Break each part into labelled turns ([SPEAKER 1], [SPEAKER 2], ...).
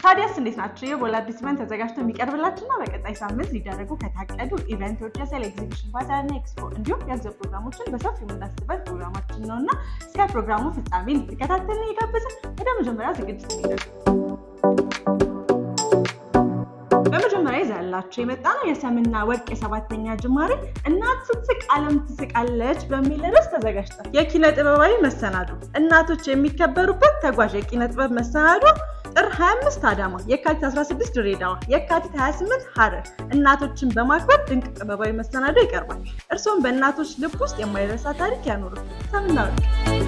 [SPEAKER 1] ታዲያስ እንዴት ናችሁ? የቦላዲስ ኢቨንት ተዘጋጅቶ የሚቀርብላችሁና በቀጣይ ሳምንት ሊደረጉ ከታቀዱ ኢቨንቶች የሴል ኤግዚቢሽን ባዛርና ኤክስፖ እንዲሁም የገንዘብ ፕሮግራሞችን በሰፊው የምናስበት ፕሮግራማችን ነውና እስከ ፕሮግራሙ ፍጻሜ እንድትከታተሉ እየጋበዝን ወደ መጀመሪያው ዝግጅት እንሄዳለን። በመጀመሪያ ይዘንላችሁ የመጣነው የሰምና ወርቅ የሰባተኛ ጅማሬ እናት ስትስቅ ዓለም ትስቃለች በሚል ርዕስ ተዘጋጅቷል። የኪነ ጥበባዊ መሰናዶ እናቶች የሚከበሩበት ተጓዥ የኪነ ጥበብ መሰናዶ ጥር 25 አዳማ፣ የካቲት 16 ድሬዳዋ፣ የካቲት 28 ሐረር እናቶችን በማክበር ድንቅ ጥበባዊ መሰናዶ ይቀርባል። እርሶም በእናቶች ልብ ውስጥ የማይረሳ ታሪክ ያኖሩ። ሰምና ወርቅ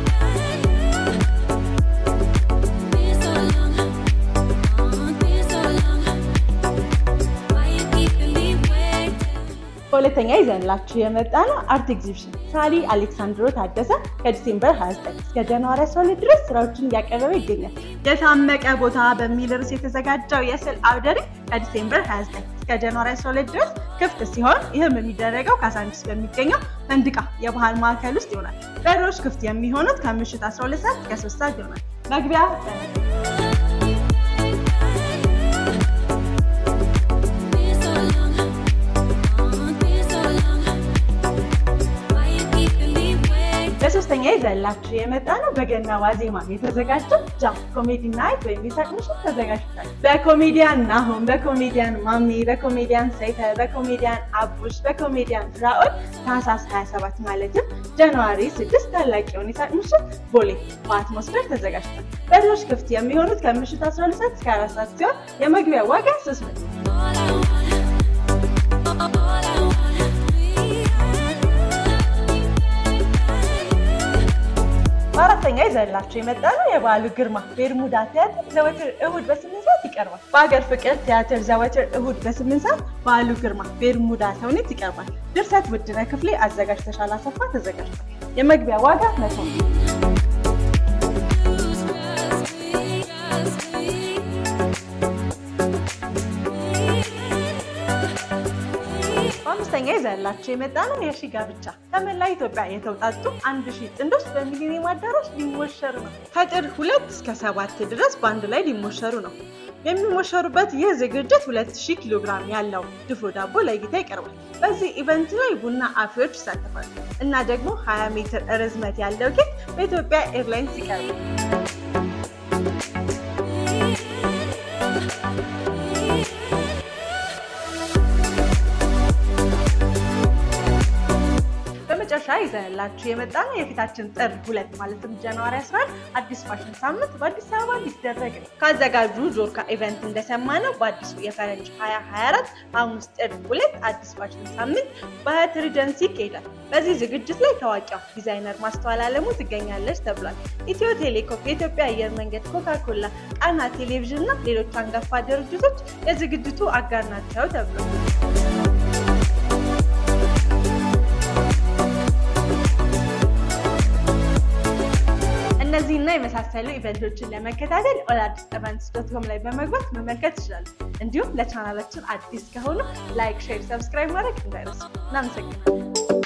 [SPEAKER 1] ሁለተኛ ይዘንላችሁ የመጣነው አርት ኤግዚቢሽን ሳሊ አሌክሳንድሮ ታደሰ ከዲሴምበር 29 እስከ ጃንዋሪ 12 ድረስ ስራዎችን እያቀረበ ይገኛል። የታመቀ ቦታ በሚል ርዕስ የተዘጋጀው የስዕል አውደ ርዕይ ከዲሴምበር 29 እስከ ጃንዋሪ 12 ድረስ ክፍት ሲሆን ይህም የሚደረገው ካሳንቺስ በሚገኘው ፈንድቃ የባህል ማዕከል ውስጥ ይሆናል። በሮች ክፍት የሚሆኑት ከምሽት 12 ሰዓት እስከ 3 ሰዓት ይሆናል። መግቢያ በሶስተኛ ይዘንላችሁ የመጣነው በገና ዋዜማ የተዘጋጀው ጃም ኮሜዲ ናይት ወይም የሳቅ ምሽት ተዘጋጅቷል። በኮሜዲያን ናሆም፣ በኮሜዲያን ማሚ፣ በኮሜዲያን ሰይፈ፣ በኮሜዲያን አቡሽ፣ በኮሜዲያን ፍራኦል ታህሳስ 27 ማለትም ጃንዋሪ 6 ታላቅ የሆነ የሳቅ ምሽት ቦሌ በአትሞስፌር ተዘጋጅቷል። በሮች ክፍት የሚሆኑት ከምሽት 12 ሰዓት እስከ 4 ሰዓት ሲሆን የመግቢያ ዋጋ 300 አራተኛ ይዘንላችሁ የመጣነው የበዓሉ ግርማ ቤርሙዳ ቲያትር ዘወትር እሁድ በ8 ሰዓት ይቀርባል። በአገር ፍቅር ቲያትር ዘወትር እሁድ በ8 ሰዓት በዓሉ ግርማ ቤርሙዳ ተውኔት ይቀርባል። ድርሰት ውድነህ ክፍሌ፣ አዘጋጅ ተሻለ አሰፋ ተዘጋጅቷል። የመግቢያ ዋጋ 100 አምስተኛ ይዘንላችሁ የመጣነው የሺ ጋብቻ ከመላ ኢትዮጵያ የተውጣጡ 1000 ጥንዶች በሚሊኒየም አዳራሽ ሊሞሸሩ ነው። ከጥር 2 እስከ 7 ድረስ በአንድ ላይ ሊሞሸሩ ነው። የሚሞሸሩበት ይህ ዝግጅት 2000 ኪሎ ግራም ያለው ድፎ ዳቦ ለእይታ ይቀርባል። በዚህ ኢቨንት ላይ ቡና አፍሪዎች ይሳተፋሉ እና ደግሞ 20 ሜትር ርዝመት ያለው ኬክ በኢትዮጵያ ኤርላይንስ ይቀርባል። ይዘንላችሁ የመጣነው የፊታችን ጥር 2 ማለትም ጃንዋሪ 11 አዲስ ፋሽን ሳምንት በአዲስ አበባ ሊደረግ ነው። ካዘጋጁ ጆርካ ኢቨንት እንደሰማነው በአዲሱ የፈረንጅ 2024 ሐሙስ ጥር 2 አዲስ ፋሽን ሳምንት በሀያት ሪጀንሲ ይካሄዳል። በዚህ ዝግጅት ላይ ታዋቂው ዲዛይነር ማስተዋል አለሙ ትገኛለች ተብሏል። ኢትዮ ቴሌኮም፣ የኢትዮጵያ አየር መንገድ፣ ኮካኮላ፣ ቃና ቴሌቪዥን እና ሌሎች አንጋፋ ድርጅቶች የዝግጅቱ አጋር ናቸው ተብሏል። እነዚህና የመሳሰሉ ኢቨንቶችን ለመከታተል oladisevents.com ላይ በመግባት መመልከት ይችላሉ። እንዲሁም ለቻናላችን አዲስ ከሆኑ ላይክ፣ ሼር፣ ሰብስክራይብ ማድረግ እንዳይረሱ። እናመሰግናለን።